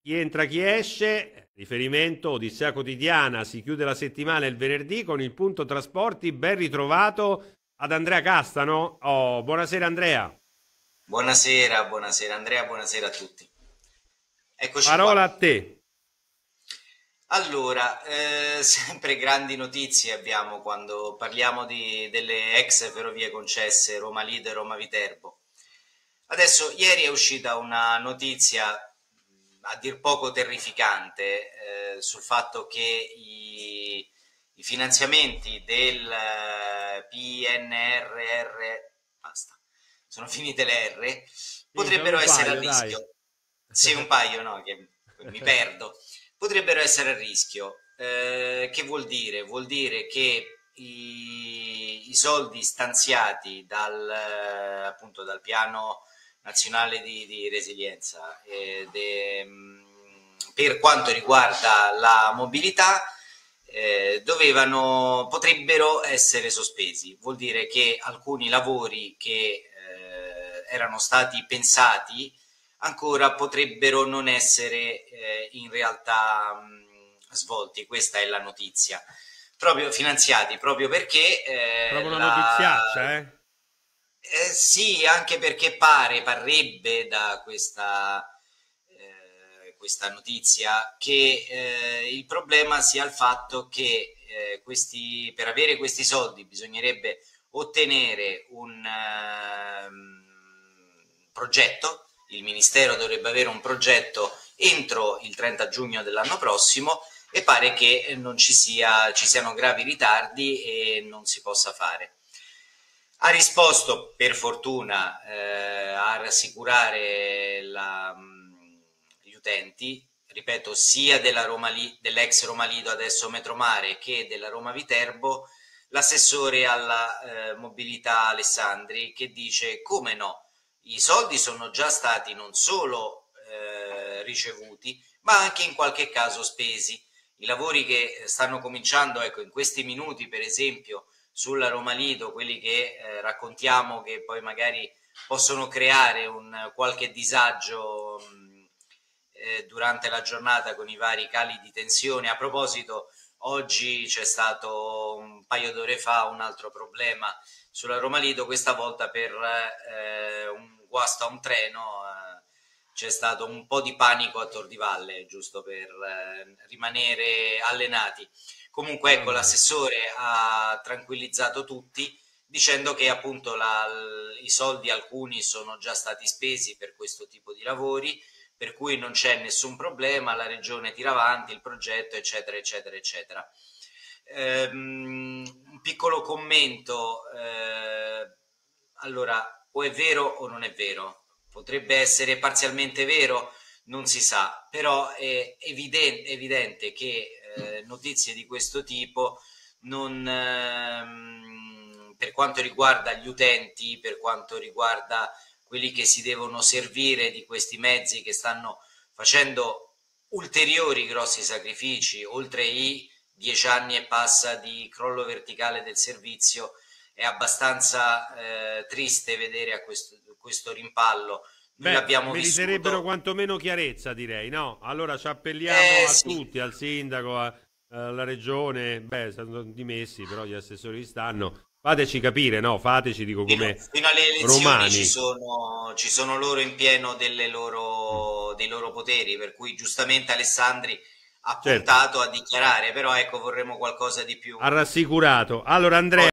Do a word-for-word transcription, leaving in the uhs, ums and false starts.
chi entra chi esce, riferimento Odissea Quotidiana, si chiude la settimana il venerdì con il punto trasporti, ben ritrovato ad Andrea Castano. Oh, buonasera Andrea. Buonasera, buonasera Andrea, buonasera a tutti. Eccoci Parola qua. a te. Allora, eh, sempre grandi notizie abbiamo quando parliamo di, delle ex ferrovie concesse Roma Lido e Roma Viterbo. Adesso, ieri è uscita una notizia a dir poco terrificante eh, sul fatto che i, i finanziamenti del eh, P N R R, basta, sono finite le R, Sì, sono potrebbero un essere a paio, dai. rischio. Sì, un paio, no, che mi perdo. Potrebbero essere a rischio. Eh, che vuol dire? Vuol dire che i, i soldi stanziati dal, eh, appunto, dal piano nazionale di, di resilienza eh, de, mh, per quanto riguarda la mobilità eh, dovevano, potrebbero essere sospesi. Vuol dire che alcuni lavori che eh, erano stati pensati ancora potrebbero non essere eh, in realtà mh, svolti. Questa è la notizia. Proprio finanziati, proprio perché eh, Proprio una la... notiziaccia, eh? Eh, sì, anche perché pare, parrebbe da questa, eh, questa notizia che eh, il problema sia il fatto che eh, questi, per avere questi soldi bisognerebbe ottenere un ehm, progetto, il Ministero dovrebbe avere un progetto entro il trenta giugno dell'anno prossimo e pare che non ci sia, ci siano gravi ritardi e non si possa fare. Ha risposto, per fortuna, eh, a rassicurare la, mh, gli utenti, ripeto, sia della Roma Li, dell'ex Roma Lido, adesso Metromare, che della Roma Viterbo, l'assessore alla eh, mobilità Alessandri, che dice come no, i soldi sono già stati non solo eh, ricevuti, ma anche in qualche caso spesi. I lavori che stanno cominciando, ecco, in questi minuti, per esempio, sulla Roma Lido, quelli che eh, raccontiamo che poi magari possono creare un qualche disagio mh, eh, durante la giornata con i vari cali di tensione. A proposito, oggi c'è stato un paio d'ore fa un altro problema sulla Roma Lido, questa volta per eh, un guasto a un treno. Eh, c'è stato un po' di panico a Tor di Valle, giusto per eh, rimanere allenati. Comunque ecco, Vabbè. l'assessore ha tranquillizzato tutti dicendo che appunto la, i soldi alcuni sono già stati spesi per questo tipo di lavori, per cui non c'è nessun problema, la regione tira avanti il progetto, eccetera, eccetera, eccetera. Ehm, un piccolo commento, eh, allora, o è vero o non è vero, potrebbe essere parzialmente vero, non si sa, però è evidente, evidente che eh, notizie di questo tipo non, ehm, per quanto riguarda gli utenti, per quanto riguarda quelli che si devono servire di questi mezzi che stanno facendo ulteriori grossi sacrifici, oltre i dieci anni e passa di crollo verticale del servizio, è abbastanza eh, triste vedere a questo, questo rimpallo. Noi Beh, l'abbiamo meriterebbero vissuto. quantomeno chiarezza, direi, no? Allora ci appelliamo Eh a sì, tutti, al sindaco, a- alla regione, beh, sono dimessi, però gli assessori stanno. Fateci capire, no? Fateci, dico, fino, come fino alle elezioni ci romani. sono, ci sono loro in pieno delle Mm. loro, dei loro poteri, per cui giustamente Alessandri ha Certo, puntato a dichiarare, però ecco vorremmo qualcosa di più. ha rassicurato. Allora, Andrea.